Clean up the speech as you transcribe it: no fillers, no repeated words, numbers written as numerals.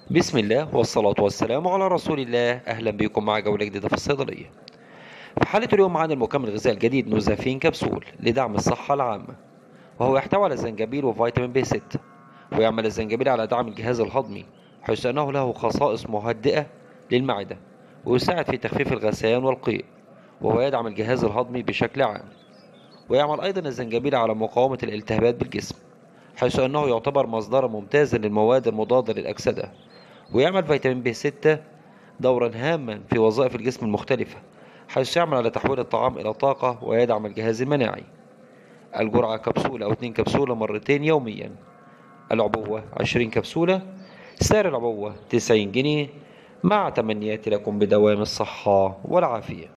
بسم الله والصلاة والسلام على رسول الله. أهلا بكم مع جولة جديدة في الصيدلية. في حالة اليوم معانا المكمل الغذائي الجديد نوزافين كبسول لدعم الصحة العامة، وهو يحتوي على الزنجبيل وفيتامين بي 6. ويعمل الزنجبيل على دعم الجهاز الهضمي، حيث أنه له خصائص مهدئة للمعدة، ويساعد في تخفيف الغثيان والقيء، وهو يدعم الجهاز الهضمي بشكل عام. ويعمل أيضا الزنجبيل على مقاومة الالتهابات بالجسم، حيث أنه يعتبر مصدرا ممتازا للمواد المضادة للأكسدة. ويعمل فيتامين بي 6 دورا هاما في وظائف الجسم المختلفة، حيث يعمل على تحويل الطعام إلى طاقة ويدعم الجهاز المناعي. الجرعة كبسولة أو 2 كبسولة مرتين يوميا. العبوة 20 كبسولة. سعر العبوة 90 جنيه. مع تمنياتي لكم بدوام الصحة والعافية.